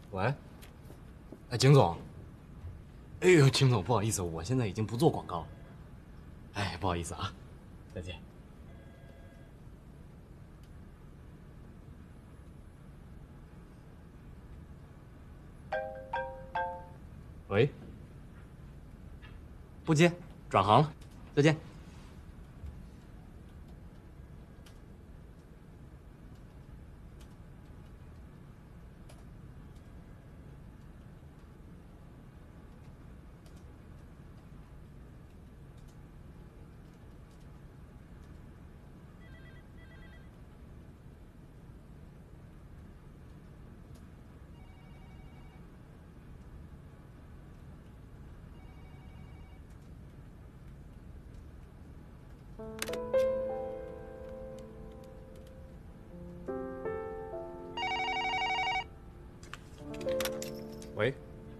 喂，哎，景总。哎呦，景总，不好意思，我现在已经不做广告了。哎，不好意思啊，再见。喂，不接，转行了，再见。喂，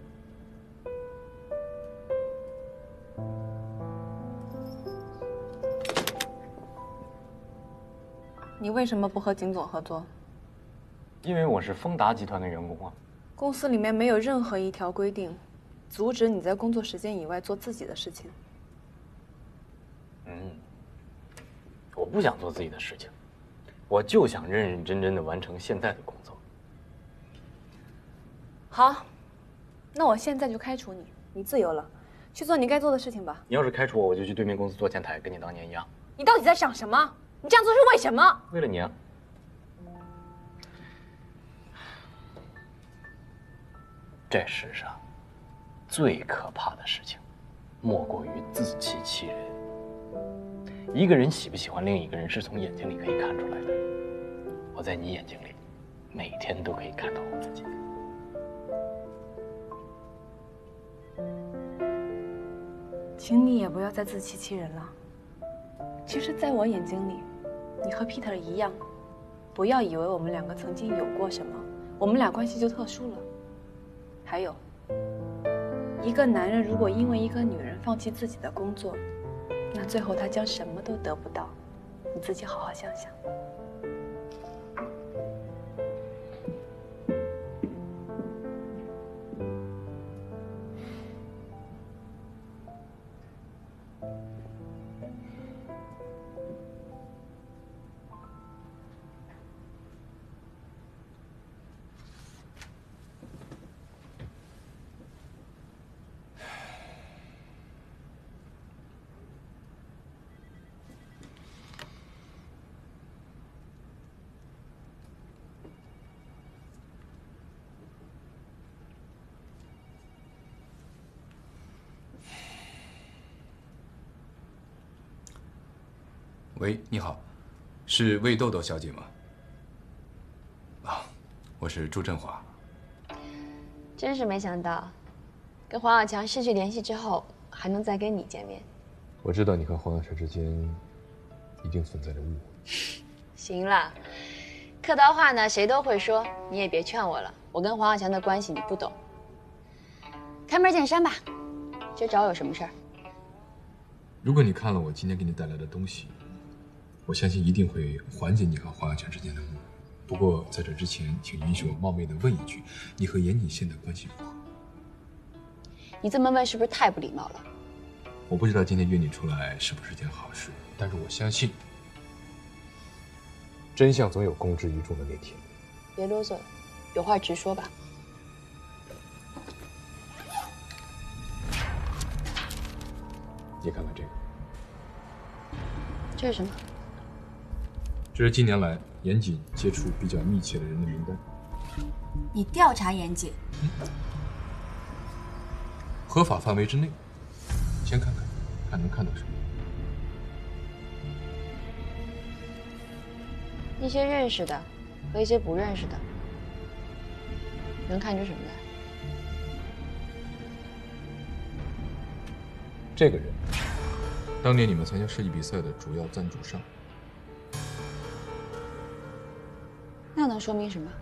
你为什么不和景总合作？ 因为我是丰达集团的员工啊。 公司里面没有任何一条规定，阻止你在工作时间以外做自己的事情。 我不想做自己的事情，我就想认认真真的完成现在的工作。 好，那我现在就开除你，你自由了，去做你该做的事情吧。 你要是开除我，我就去对面公司做前台，跟你当年一样。 你到底在想什么？你这样做是为什么？ 为了你啊。这世上最可怕的事情，莫过于自欺欺人。一个人喜不喜欢另一个人，是从眼睛里可以看出来的。我在你眼睛里，每天都可以看到我自己。 请你也不要再自欺欺人了。其实，在我眼睛里，你和 Peter 一样。不要以为我们两个曾经有过什么，我们俩关系就特殊了。还有，一个男人如果因为一个女人放弃自己的工作，那最后他将什么都得不到。你自己好好想想。 喂，你好，是魏豆豆小姐吗？啊，我是朱振华。 真是没想到，跟黄小强失去联系之后，还能再跟你见面。 我知道你和黄小强之间一定存在着误会。 行了，客套话呢谁都会说，你也别劝我了。我跟黄小强的关系你不懂。开门见山吧，今儿找我有什么事儿？ 如果你看了我今天给你带来的东西，我相信一定会缓解你和黄小强之间的误会。不过在这之前，请允许我冒昧的问一句：你和严谨现在关系如何？ 你这么问是不是太不礼貌了？ 我不知道今天约你出来是不是件好事，但是我相信，真相总有公之于众的那天。 别啰嗦了，有话直说吧。 你看看这个， 这是什么？ 这是近年来严谨接触比较密切的人的名单。 你调查严谨？ 合法范围之内，先看看，看能看到什么。 一些认识的和一些不认识的，能看出什么来？ 这个人，当年你们参加设计比赛的主要赞助商。 那能说明什么？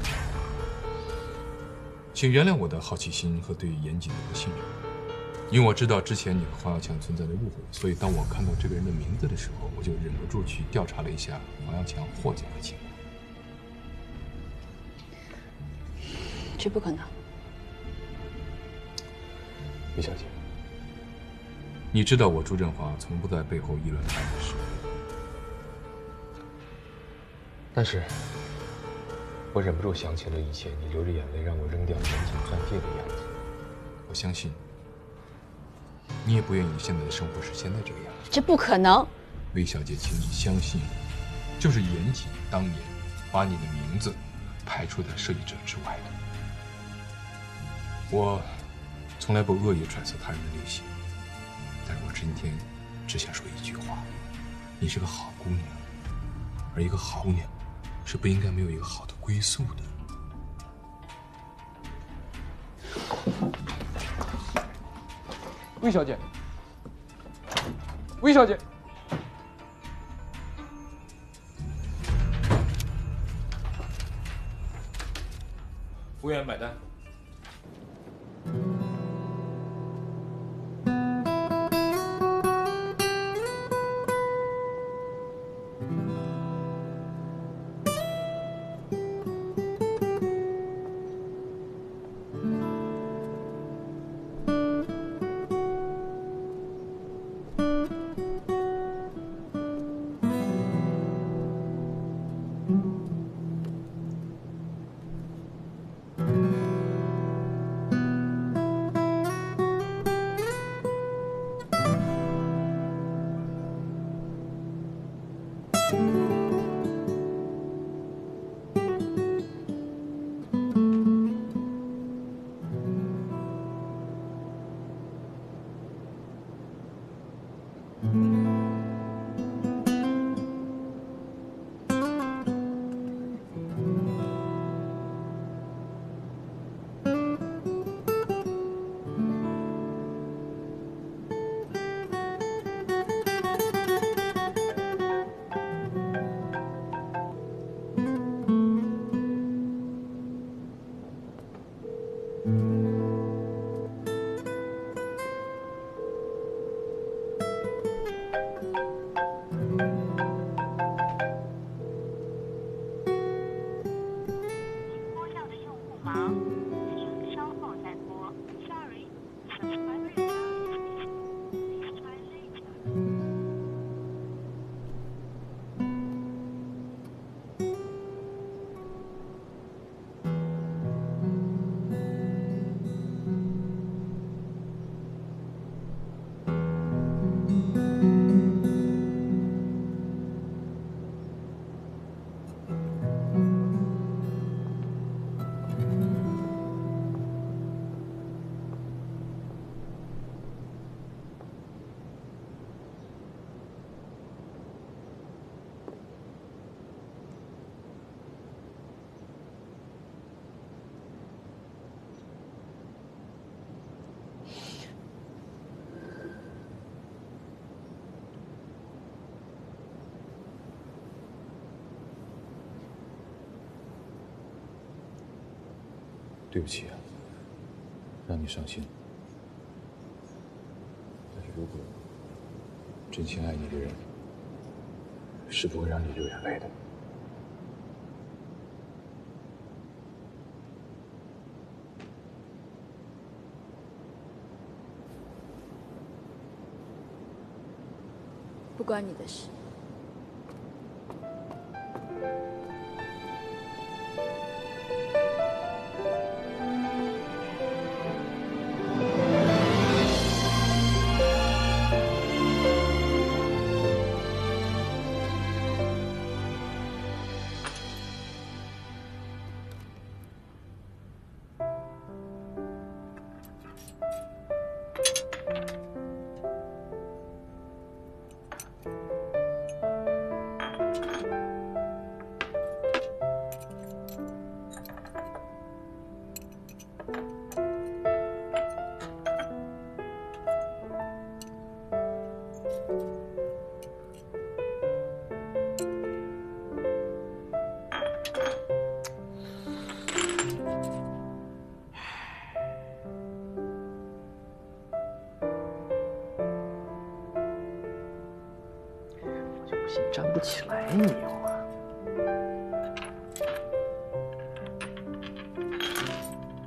请原谅我的好奇心和对严谨的不信任，因为我知道之前你和黄小强存在的误会，所以当我看到这个人的名字的时候，我就忍不住去调查了一下黄小强获奖的情况。 这不可能。 魏小姐，你知道我朱振华从不在背后议论他人的事，但是我忍不住想起了以前你流着眼泪让我扔掉黄金钻戒的样子。我相信你也不愿意现在的生活是现在这个样子。 这不可能。 魏小姐，请你相信我，就是严谨当年把你的名字排除在设计者之外的。我从来不恶意揣测他人的内心，但是我今天只想说一句话：你是个好姑娘，而一个好姑娘是不应该没有一个好的归宿的。 魏小姐，魏小姐， 服务员买单。 对不起啊，让你伤心。但是如果真心爱你的人，是不会让你流眼泪的。 不关你的事。 站不起来，你又啊！